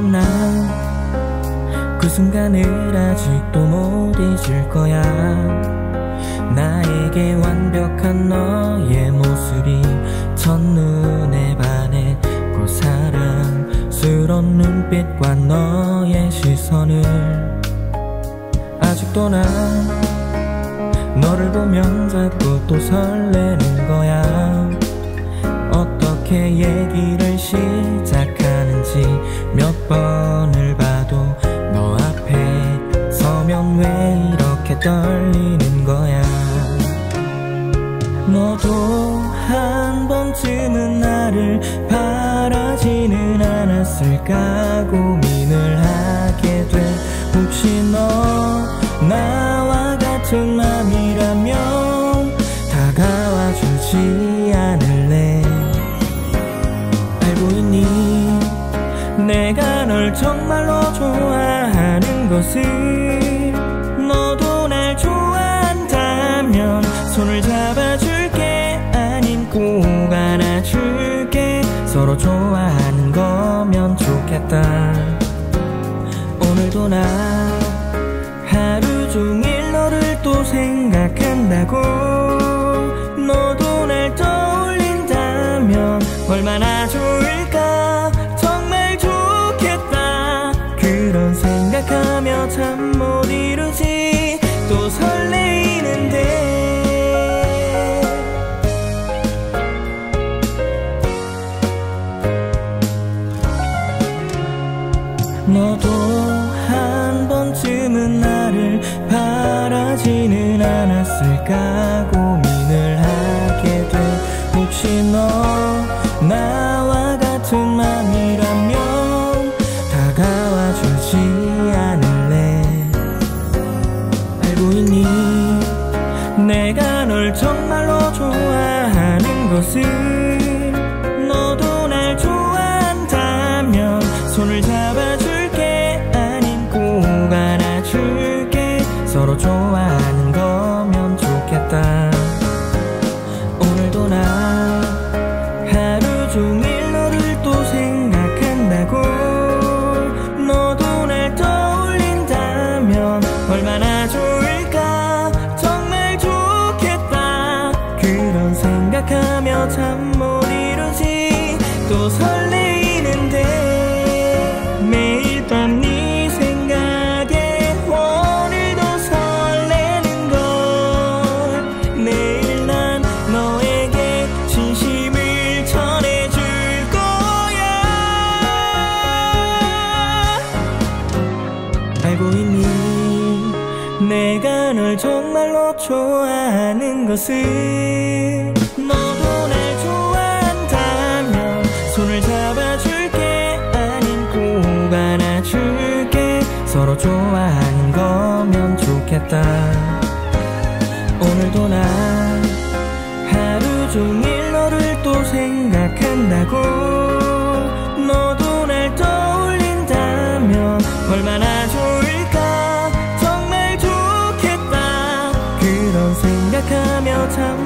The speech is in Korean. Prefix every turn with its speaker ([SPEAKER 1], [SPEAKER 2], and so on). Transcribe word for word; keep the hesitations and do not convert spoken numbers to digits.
[SPEAKER 1] 만나 그 순간을 아직도 못 잊을 거야. 나에게 완벽한 너의 모습이 첫눈에 반했고 사랑스러운 눈빛과 너의 시선을 아직도 난 너를 보면 자꾸 또 설레는 거야. 어떻게 얘기를 시작하는지 몇 번을 봐도 너 앞에 서면 왜 이렇게 떨리는 거야. 너도 한 번쯤은 나를 바라지는 않았을까 고민을 하게 돼. 혹시 너 나와 같은 맘이라면 다가와 주지 않을래. 알고 있니 내가 널 정말로 좋아하는 것을. 너도 날 좋아한다면 손을 잡아줄게. 아님 꼭 안아줄게. 서로 좋아하는 거면 좋겠다. 오늘도 나 하루 종일 너를 또 생각한다고. 너도 날 떠올린다면 얼마나 좋을까. 정말 좋겠다. 그런 생각하며 참 못 이루지. 또 설레이는데. 너도 한 번쯤은 나를 바라지는 않았을까 고민을 하게 돼. 혹시 너 나와 같은 맘이라면 다가와 주지 않을래. 알고 있니 내가 널 정말로 좋아하는 것을. 너도 날 좋아한다면 손을 잡아줄게. 아님 꼭 안아줄게. 서로 좋아하는 거면 좋겠다. 오늘도 나 하루 종일 너를 또 생각한다고. 너도 날 떠올린다면 얼마나 좋을까. 정말 좋겠다. 그런 생각하며 참 못 이루지. 또 설레이는데. 매일 밤 네 생각에 오늘도 설레는 걸. 내일 난 너에게 진심을 전해줄 거야. 알고 있니 내가 널 정말로 좋아하는 것을. 너도 날 좋아한다면 손을 잡아줄게. 아님 꼭 안아줄게. 서로 좋아하는 거면 좋겠다. 오늘도 나 하루 종일 너를 또 생각한다고. 너도 날 떠올린다면 얼마나 좋을까. 정말 좋겠다. 그런 생각하며 참